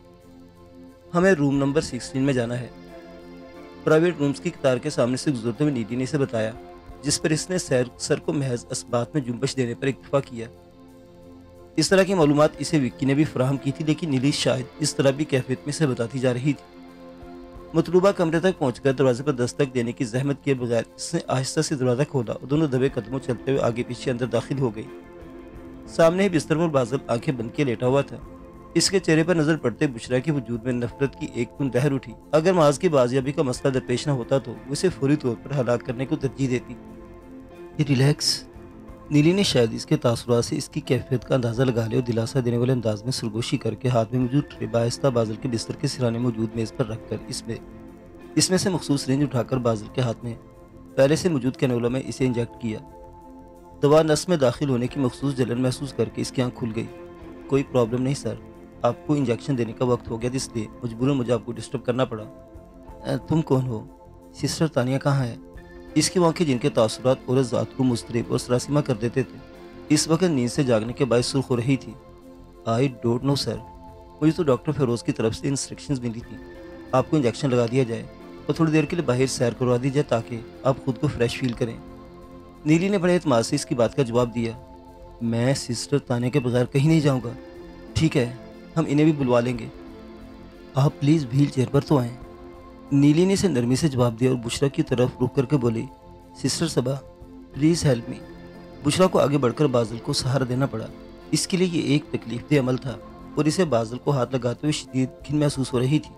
Speaker 1: ہمیں روم نمبر 16 میں جانا ہے۔ پرائیویٹ رومز کی قطار کے سامنے سے گزرتے ہوئے نیلی نے اسے بتایا، جس پر اس نے سر کو محض اسبات میں جنبش دینے پر اکتفا کیا۔ اس طرح کی معلومات اسے وکی نے بھی فراہم کی تھی، لیکن نیلی شاید اس طرح بھی کیفیت میں اسے بتاتی جا رہی تھی۔ مطلوبہ کمرے تک پہنچ کر دروازے پر دستک دینے کی زحمت کیے بغیر اس نے آہستہ سے دروازہ کھولا اور دونوں دبے قدموں چلتے ہوئے آگے پیچھے اندر داخل ہو گئی۔ سامنے ہی بستر پر بازل آنکھیں بند کیے لیٹا ہوا تھا۔ اس کے چہرے پر نظر پڑتے بشرا کے وجود میں نفرت کی ایک دھند لہر اٹھی۔ اگر معاذ کی بازیابی کا مسئلہ درپیش نہ ہوتا تو وہ اسے فوری طور پر ہلاک کرنے کو ترجیح دیتی۔ یہ ریلیکس، نیلی نے شاید اس کے تاثرات سے اس کی کیفیت کا اندازہ لگا لیا اور دلاسا دینے والے انداز میں سرگوشی کر کے ہاتھ میں موجود ٹرے باہستہ بازل کے بستر کے سرانے موجود میز پر رکھ کر اس میں سے مخصوص رینج اٹھا کر بازل کے ہاتھ میں پہلے سے موجود کینولا میں اسے انجیکٹ کیا۔ دوا نس میں داخل ہونے کی مخصوص جلن محسوس کر کے اس کی آنکھ کھل گئی۔ کوئی پرابلم نہیں سر، آپ کو انجیکشن دینے کا وقت ہو گیا تھا، اس لیے مجبوراً مجھے آپ کو ڈسٹرب کرنا پڑا۔ تم کون ہو؟ سسٹر تانیہ کہاں ہے؟ اس کی آنکھیں، جن کے تاثرات عورت ذات کو مضطرب اور سراسیمہ کر دیتے تھے، اس وقت نیند سے جاگنے کے باعث سرخ ہو رہی تھی۔ آئی ڈونٹ نو سر، مجھے تو ڈاکٹر فیروز کی طرف سے انسٹرکشنز ملی تھی، آپ کو انجیکشن لگا دیا جائے اور تھوڑی دیر کے لیے باہر سیر کروا دی جائے تاکہ آپ خود کو فریش فیل کریں۔ نیلی نے بڑے اعتماد سے اس کی بات کا جواب دیا۔ میں سسٹر تانیہ کے بغیر کہیں نہیں جاؤں گا۔ ٹھیک ہے، ہم انہیں بھی بلوا لیں گے، آپ پلیز ویل چیئر پر تو آئیں۔ نیلی نے اسے نرمی سے جواب دیا اور بشرا کی طرف رک کر کے بولی، sister Saba please help me. Bushra کو آگے بڑھ کر بازل کو سہارا دینا پڑا۔ اس کے لیے یہ ایک تکلیف دہ عمل تھا اور اسے بازل کو ہاتھ لگاتے ہوئے شدید گھن محسوس ہو رہی تھی۔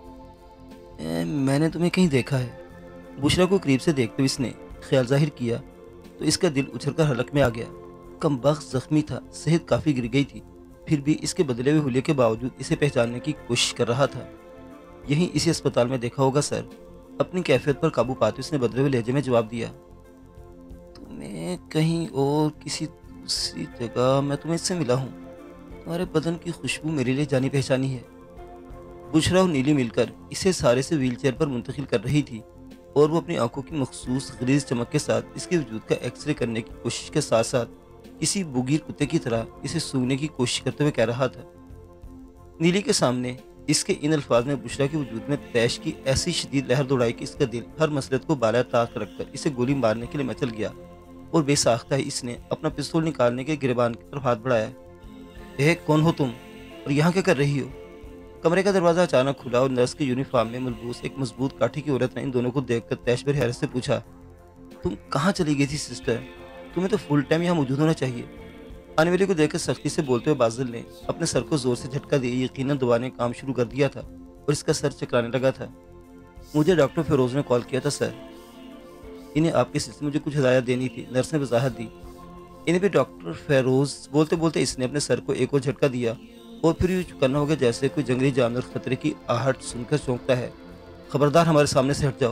Speaker 1: میں نے تمہیں کہیں دیکھا ہے۔ بشرا کو قریب سے دیکھتے ہوئے اس نے خیال ظاہر کیا تو اس کا دل اچھل کر حلق میں آ گیا۔ کم بخت زخمی تھا، صحت کافی گر گئی تھی، پھر بھی اس کے بدلے ہوئے حلیے کے باوجود اسے پہچاننے کی کوشش کر رہا تھا۔ یہیں اسی اسپتال میں دیکھا ہوگا سر، اپنی کیفیت پر قابو پاتے اس نے بدلے ہوئے لہجے میں جواب دیا۔ تمہیں کہیں اور کسی دوسری جگہ میں تمہیں اس سے ملا ہوں، تمہارے بدن کی خوشبو میرے لیے جانی پہچانی ہے۔ بشرا اور نیلی مل کر اسے سارے سے ویل چیئر پر منتقل کر رہی تھی اور وہ اپنی آنکھوں کی مخصوص غلیظ چمک کے ساتھ اس کے وجود کا ایکس رے کرنے کی کوشش کے ساتھ ساتھ کسی بوگیر کتے کی طرح اسے سونگنے کی کوشش کرتے ہوئے کہہ رہا تھا۔ نیلی کے سامنے اس کے ان الفاظ میں بشرا کے وجود میں تیش کی ایسی شدید لہر دوڑائی کہ اس کا دل ہر مسلط کو بالا طاق رکھ کر اسے گولی مارنے کے لیے مچل گیا اور بے ساختہ ہی اس نے اپنا پستول نکالنے کے گریبان کی طرف ہاتھ بڑھایا۔ کون ہو تم اور یہاں کیا کر رہی ہو؟ کمرے کا دروازہ اچانک کھلا اور نرس کے یونیفارم میں ملبوس ایک مضبوط کاٹھی کی عورت نے ان دونوں کو دیکھ کر تیش بھری حیرت سے پوچھا، تم کہاں چلی گئی تھی سسٹر؟ تمہیں تو فل ٹائم یہاں موجود ہونا چاہیے۔ آنے والے کو دیکھ کر سختی سے بولتے ہوئے بازل نے اپنے سر کو زور سے جھٹکا دیا۔ یقیناً دوا نے کام شروع کر دیا تھا اور اس کا سر چکرانے لگا تھا۔ مجھے ڈاکٹر فیروز نے کال کیا تھا سر، انہیں آپ کے سلسلے میں مجھے کچھ ہدایت دینی تھی، نرس نے وضاحت دی۔ انہیں بھی ڈاکٹر فیروز بولتے بولتے اس نے اپنے سر کو ایک اور جھٹکا دیا اور پھر یوں کرنا ہوگا جیسے کوئی جنگلی جانور خطرے کی آہٹ سن کر چونکتا ہے۔ خبردار ہمارے سامنے سے ہٹ جاؤ۔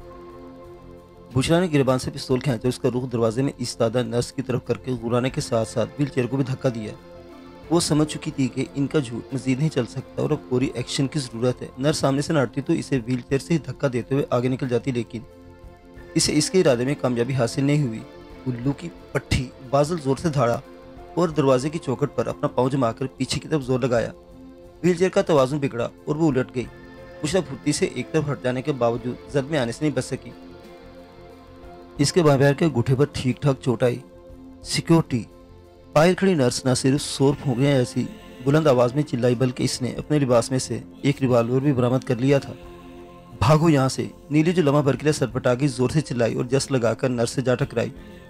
Speaker 1: بشرا نے گریبان سے پستول کھینچا، اس کا رخ دروازے میں ایستادہ نرس کی طرف کر کے غرانے کے ساتھ ساتھ ویل چیئر کو بھی دھکا دیا۔ وہ سمجھ چکی تھی کہ ان کا جھوٹ مزید نہیں چل سکتا اور اب فوری ایکشن کی ضرورت ہے۔ نرس سامنے سے نہ ہٹتی تو اسے ویل چیئر سے ہی دھکا دیتے ہوئے آگے نکل جاتی، لیکن اسے اس کے ارادے میں کامیابی حاصل نہیں ہوئی۔ الو کی پٹھی بازل زور سے دھاڑا اور دروازے کی چوکھٹ پر اپنا پاؤں جما کر پیچھے کی طرف زور لگایا۔ ویل چیئر کا توازن بگڑا اور وہ الٹ گئی۔ بشرا پھرتی سے ایک طرف ہٹ جانے کے باوجود زد میں آنے سے نہیں بچ سکی۔ اس کے بائیں پیر کے گھٹنے پر ٹھیک ٹھاک چوٹ آئی۔ سیکیورٹی! باہر کھڑی نرس نہ صرف سور پھونکنے ایسی بلند آواز میں چلائی بلکہ اس نے اپنے لباس میں سے ایک ریوالور بھی برآمد کر لیا تھا۔ بھاگو یہاں سے! نیلی جو لمحہ بھر کے لیے سرپٹا گئی زور سے چلائی اور جس لگا کر نرس سے جا ٹکرائی۔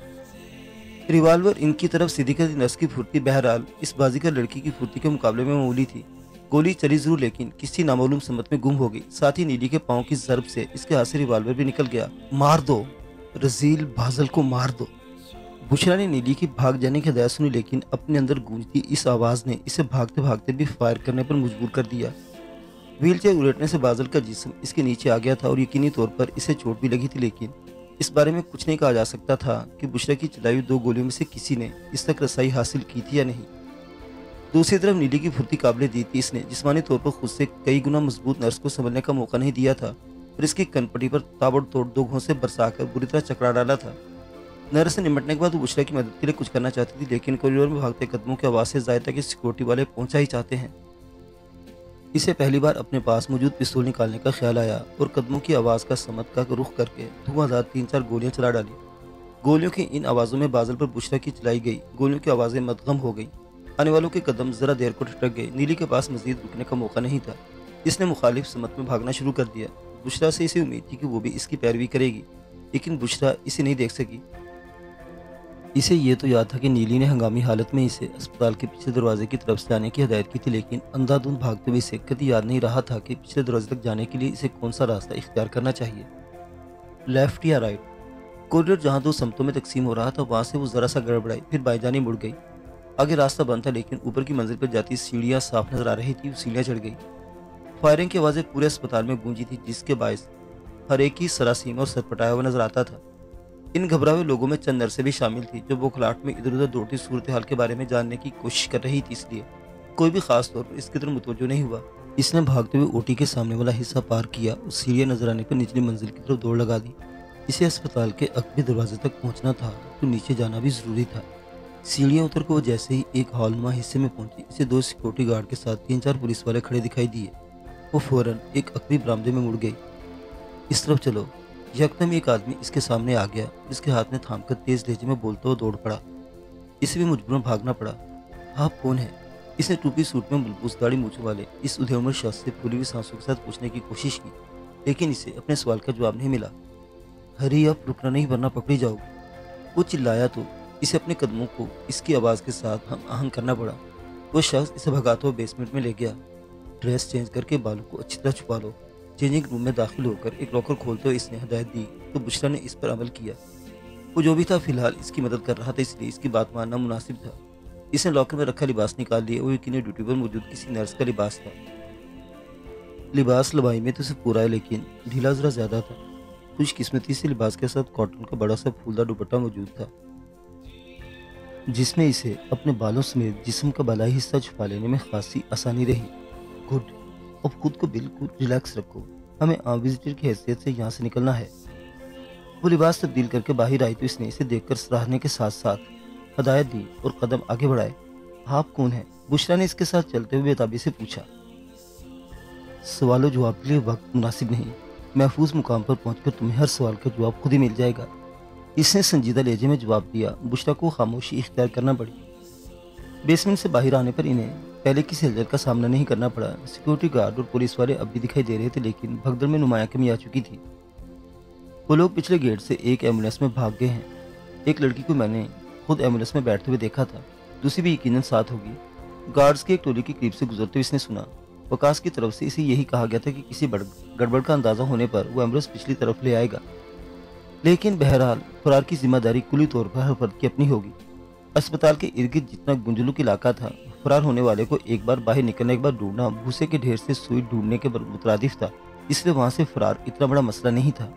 Speaker 1: ریوالور ان کی طرف سیدھی کر دی۔ نرس کی پھرتی بہرحال اس بازیگر لڑکی کی پھرتی کے مقابلے میں معمولی تھی۔ گولی چلی ضرور لیکن کسی نامعلوم سمت میں گم ہو گئی، ساتھ ہی نیلی کے پاؤں کی ضرب سے اس کے ہاتھ سے ریوالور بھی نکل گیا۔ مار دو! رزیل بازل کو مار دو! بشرا نے نیلی کی بھاگ جانے کی ہدایت سنی، لیکن اپنے اندر گونجتی اس آواز نے اسے بھاگتے بھاگتے بھی فائر کرنے پر مجبور کر دیا۔ ویل چیئر الٹنے سے بازل کا جسم اس کے نیچے آ گیا تھا اور یقینی طور پر اسے چوٹ بھی لگی تھی، لیکن اس بارے میں کچھ نہیں کہا جا سکتا تھا کہ بشرا کی چلائی ہوئی 2 گولیوں میں سے کسی نے اس تک رسائی حاصل کی تھی یا نہیں۔ دوسری طرف نیلی کی پھرتی قابل دید تھی۔ اس نے جسمانی طور پر خود سے کئی گنا مضبوط نرس کو سنبھلنے کا موقع نہیں دیا تھا اور اس کی کنپٹی پر تابڑ توڑ 2 گھونسے برسا کر بری طرح چکرا ڈالا تھا۔ نرس سے نمٹنے کے بعد وہ بشرا کی مدد کے لیے کچھ کرنا چاہتی تھی، لیکن کوریڈور میں بھاگتے قدموں کی آواز سے ظاہر تھا کہ سیکورٹی والے پہنچا ہی چاہتے ہیں۔ اسے پہلی بار اپنے پاس موجود پستول نکالنے کا خیال آیا اور قدموں کی آواز کا سمت کا رخ کر کے دھواں دار 3-4 گولیاں چلا ڈالی۔ گولیوں کی ان آوازوں میں بازل پر بشرا کی چلائی گئی گولیوں کی آوازیں مدغم ہو گئیں۔ آنے والوں کے قدم ذرا دیر کو ٹھٹک گئے۔ نیلی کے پاس مزید رکنے کا موقع نہیں تھا، اس نے مخالف سمت میں بھاگنا شروع کر دیا۔ بشرا سے اسے امید تھی کہ وہ بھی اس کی پیروی کرے گی، لیکن بشرا اسے نہیں دیکھ سکی۔ اسے یہ تو یاد تھا کہ نیلی نے ہنگامی حالت میں اسے اسپتال کے پچھلے دروازے کی طرف سے جانے کی ہدایت کی تھی، لیکن اندھا دھند بھاگتے ہوئے اسے کبھی یاد نہیں رہا تھا کہ پچھلے دروازے تک جانے کے لیے اسے کون سا راستہ اختیار کرنا چاہیے، لیفٹ یا رائٹ۔ کوریڈور جہاں 2 سمتوں میں تقسیم ہو رہا تھا وہاں سے وہ ذرا سا گڑبڑائی، پھر بائیں جانب مڑ گئی۔ آگے راستہ بند تھا، لیکن اوپر کی منزل پر جاتی سیڑھیاں صاف نظر آ رہی تھی۔ وہ سیڑھیاں چڑھ گئی۔ فائرنگ کی آوازیں پورے اسپتال میں گونجی تھی، جس کے باعث ہر ایک کی سراسیمہ اور سرپٹایا ہوا نظر آتا تھا۔ ان گھبرائے ہوئے لوگوں میں چند نرسیں بھی شامل تھیں جو بوکھلاہٹ میں ادھر ادھر دوڑتی صورتحال کے بارے میں جاننے کی کوشش کر رہی تھی، اس لیے کوئی بھی خاص طور پر اس کی طرف متوجہ نہیں ہوا۔ اس نے بھاگتے ہوئے اوٹی کے سامنے والا حصہ پار کیا اور سیڑھیاں نظر آنے پر نچلی منزل کی طرف دوڑ لگا دی۔ اسے اسپتال کے عقبی دروازے تک پہنچنا تھا تو نیچے جانا بھی ضروری تھا۔ سیڑھیاں اتر کے وہ جیسے ہی ایک ہال نما حصے میں پہنچی، اسے 2 سیکورٹی گارڈ کے ساتھ 3-4 پولیس والے کھڑے دکھائی دیے۔ وہ فوراً ایک عقبی برآمدے میں مڑ گئی۔ اس طرف چلو۔ یکدم ایک آدمی اس کے سامنے آ گیا، جس کے ہاتھ میں تھام کر تیز لہجے میں بولتا ہوا دوڑ پڑا۔ اسے بھی مجبوراً بھاگنا پڑا۔ آپ کون ہیں؟ اس نے ٹوپی سوٹ میں ملبوس داڑھی مونچھوں والے اس ادھیڑ عمر شخص سے پھولی ہوئی سانسوں کے ساتھ پوچھنے کی کوشش کی، لیکن اسے اپنے سوال کا جواب نہیں ملا۔ ہری اب، رکنا نہیں ورنہ پکڑی جاؤ گی۔ وہ چلایا تو اسے اپنے قدموں کو اس کی آواز کے ساتھ ہم آہنگ کرنا پڑا۔ وہ شخص اسے بھگاتا ہوا بیسمنٹ میں لے گیا۔ ڈریس چینج کر کے بالوں کو اچھی طرح چھپا لو۔ چینجنگ روم میں داخل ہو کر ایک لاکر کھولتے ہوئے اس نے ہدایت دی تو بشرا نے اس پر عمل کیا۔ وہ جو بھی تھا فی الحال اس کی مدد کر رہا تھا، اس لیے اس کی بات ماننا مناسب تھا۔ اس نے لاکر میں رکھا لباس نکال لیا، وہ یقینی ڈیوٹی پر موجود کسی نرس کا لباس تھا۔ لباس لمبائی میں تو اسے پورا ہے لیکن ڈھیلا ذرا زیادہ تھا۔ خوش قسمتی سے لباس کے ساتھ کاٹن کا بڑا سا پھولدار دوپٹہ موجود تھا، جس میں اسے اپنے بالوں سمیت جسم کا بالائی حصہ چھپا لینے میں خاصی آسانی رہی۔ گڈ، اب خود کو بالکل ریلیکس رکھو، ہمیں عام وزٹر کی حیثیت سے یہاں سے نکلنا ہے۔ وہ لباس تبدیل کر کے باہر آئی تو اس نے اسے دیکھ کر سراہنے کے ساتھ ساتھ ہدایت دی اور قدم آگے بڑھائے۔ آپ کون ہیں؟ بشرا نے اس کے ساتھ چلتے ہوئے بےتابی سے پوچھا۔ سوال و جواب کے لیے وقت مناسب نہیں، محفوظ مقام پر پہنچ کر تمہیں ہر سوال کا جواب خود ہی مل جائے گا، اس نے سنجیدہ لہجے میں جواب دیا۔ بشرا کو خاموشی اختیار کرنا پڑی۔ بیسمنٹ سے باہر آنے پر انہیں پہلے کی ہلچل کا سامنا نہیں کرنا پڑا۔ سیکورٹی گارڈ اور پولیس والے اب بھی دکھائی دے رہے تھے لیکن بھگدڑ میں نمایاں کمی آ چکی تھی۔ وہ لوگ پچھلے گیٹ سے ایک ایمبولینس میں بھاگ گئے ہیں۔ ایک لڑکی کو میں نے خود ایمبولینس میں بیٹھتے ہوئے دیکھا تھا، دوسری بھی یقیناً ساتھ ہوگی۔ گارڈز کی ایک ٹولی کے قریب سے گزرتے ہوئے اس نے سنا۔ وکاس کی طرف سے اسے یہی کہا گیا تھا کہ کسی گڑبڑ کا اندازہ ہونے پر وہ ایمبولینس پچھلی طرف لے آئے گا، لیکن بہرحال فرار کی ذمہ داری کلی طور پر ہر فرد کی اپنی ہوگی۔ اسپتال کے ارد گرد جتنا گنجلک علاقہ تھا، فرار ہونے والے کو ایک بار باہر نکلنا ایک بار ڈھونڈنا بھوسے کے ڈھیر سے سوئی ڈھونڈنے کے مترادف تھا، اس لیے وہاں سے فرار اتنا بڑا مسئلہ نہیں تھا۔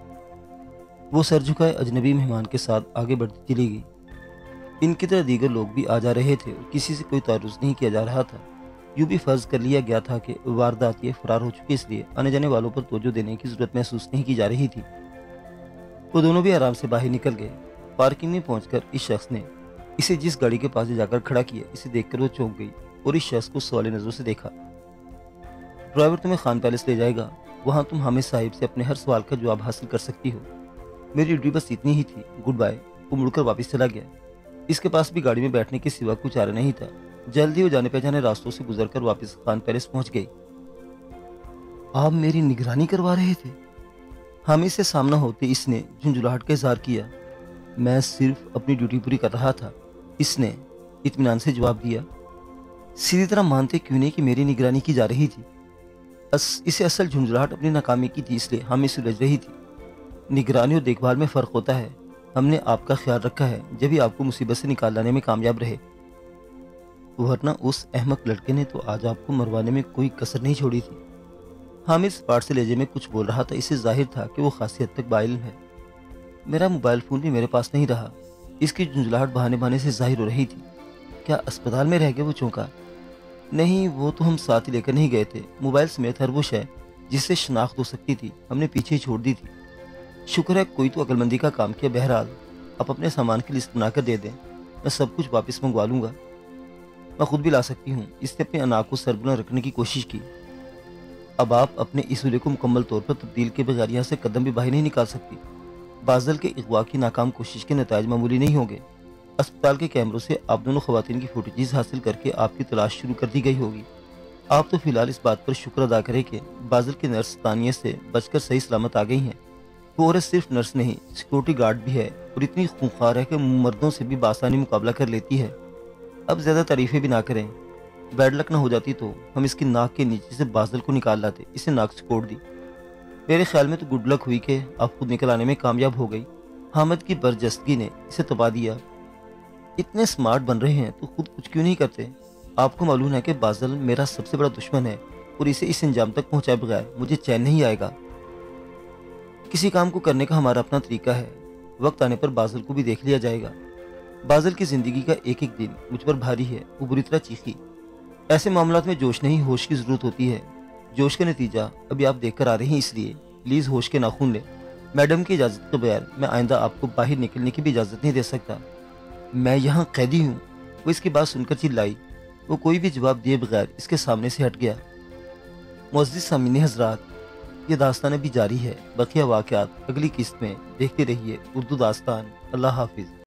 Speaker 1: وہ سر جھکائے اجنبی مہمان کے ساتھ آگے بڑھتی چلی گئی۔ ان کی طرح دیگر لوگ بھی آ جا رہے تھے اور کسی سے کوئی تعارض نہیں کیا جا رہا تھا۔ یوں بھی فرض کر لیا گیا تھا کہ واردات یہ فرار ہو چکی، اس لیے آنے جانے والوں پر توجہ دینے کی ضرورت محسوس نہیں کی جا رہی تھی۔ وہ دونوں بھی آرام سے باہر نکل گئے۔ پارکنگ میں پہنچ کر اس شخص نے اسے جس گاڑی کے پاس جا کر کھڑا کیا، اسے دیکھ کر وہ چونک گئی اور اس شخص کو سوالی نظروں سے دیکھا۔ ڈرائیور تمہیں خان پیلس لے جائے گا، وہاں تم حامد صاحب سے اپنے ہر سوال کا جواب حاصل کر سکتی ہو۔ میری ڈیوٹی بس اتنی ہی تھی، گڈ بائے۔ وہ مڑ کر واپس چلا گیا۔ اس کے پاس بھی گاڑی میں بیٹھنے کے سوا کچھ چارہ نہیں تھا۔ جلدی وہ جانے پہچانے راستوں سے گزر کر واپس خان پیلس پہنچ گئی۔ آپ میری نگرانی کروا رہے تھے؟ حامد سے سامنا ہوتے اس نے جھنجھلاہٹ کا اظہار کیا۔ میں صرف اپنی ڈیوٹی پوری کر رہا تھا، اس نے اطمینان سے جواب دیا۔ سیدھی طرح مانتے کیوں نہیں کہ میری نگرانی کی جا رہی تھی؟ اسے اصل جھنجھلاہٹ اپنی ناکامی کی تھی، اس لیے حامد سے الجھ رہی تھی۔ نگرانی اور دیکھ بھال میں فرق ہوتا ہے، ہم نے آپ کا خیال رکھا ہے جبھی آپ کو مصیبت سے نکال لانے میں کامیاب رہے، ورنہ اس احمق لڑکے نے تو آج آپ کو مروانے میں کوئی کسر نہیں چھوڑی تھی۔ حامد سپاٹ سے لہجے میں کچھ بول رہا تھا، اسے ظاہر تھا کہ وہ خاصی حد تک باعلم ہے۔ میرا موبائل فون بھی میرے پاس نہیں رہا، اس کی جھنجھلاہٹ بہانے بہانے سے ظاہر ہو رہی تھی۔ کیا اسپتال میں رہ گئے؟ وہ چونکا۔ نہیں، وہ تو ہم ساتھ ہی لے کر نہیں گئے تھے، موبائل سمیت ہر وہ شے جس سے شناخت ہو سکتی تھی ہم نے پیچھے ہی چھوڑ دی تھی۔ شکر ہے کوئی تو عقل مندی کا کام کیا۔ بہرحال آپ اپنے سامان کی لسٹ بنا کر دے دیں، میں سب کچھ واپس منگوا لوں گا۔ میں خود بھی لا سکتی ہوں، اس نے اپنے انا کو سربلند رکھنے کی کوشش کی۔ اب آپ اپنے اصولے کو مکمل طور پر تبدیل کے بغیر یہاں سے قدم بھی باہر نہیں نکال سکتی۔ بازل کے اغوا کی ناکام کوشش کے نتائج معمولی نہیں ہوں گے۔ اسپتال کے کیمروں سے آپ دونوں خواتین کی فوٹیجز حاصل کر کے آپ کی تلاش شروع کر دی گئی ہوگی۔ آپ تو فی الحال اس بات پر شکر ادا کریں کہ بازل کی نرس ثانیہ سے بچ کر صحیح سلامت آ گئی ہیں۔ وہ عورت صرف نرس نہیں، سیکورٹی گارڈ بھی ہے اور اتنی خونخوار ہے کہ مردوں سے بھی بآسانی مقابلہ کر لیتی ہے۔ اب زیادہ تعریفیں بھی نہ کریں، بیڈ لک نہ ہو جاتی تو ہم اس کی ناک کے نیچے سے بازل کو نکال لاتے، اسے ناک سے کوڑ دی۔ میرے خیال میں تو گڈ لک ہوئی کہ آپ خود نکل آنے میں کامیاب ہو گئی۔ حامد کی برجستگی نے اسے تبا دیا۔ اتنے سمارٹ بن رہے ہیں تو خود کچھ کیوں نہیں کرتے؟ آپ کو معلوم ہے کہ بازل میرا سب سے بڑا دشمن ہے اور اسے اس انجام تک پہنچائے بغیر مجھے چین نہیں آئے گا۔ کسی کام کو کرنے کا ہمارا اپنا طریقہ ہے، وقت آنے پر بازل کو بھی دیکھ لیا جائے گا۔ بازل کی زندگی کا ایک ایک دن مجھ پر بھاری ہے، وہ بری طرح چیخی۔ ایسے معاملات میں جوش نہیں، ہوش کی ضرورت ہوتی ہے۔ جوش کا نتیجہ ابھی آپ دیکھ کر آ رہے ہیں، اس لیے پلیز ہوش کے ناخن لیں۔ میڈم کی اجازت کے بغیر میں آئندہ آپ کو باہر نکلنے کی بھی اجازت نہیں دے سکتا۔ میں یہاں قیدی ہوں۔ وہ اس کی بات سن کر چلائی۔ وہ کوئی بھی جواب دیے بغیر اس کے سامنے سے ہٹ گیا۔ معزز سامعین حضرات، یہ داستان ابھی جاری ہے، بقیہ واقعات اگلی قسط میں دیکھتے رہیے اردو داستان۔ اللہ حافظ۔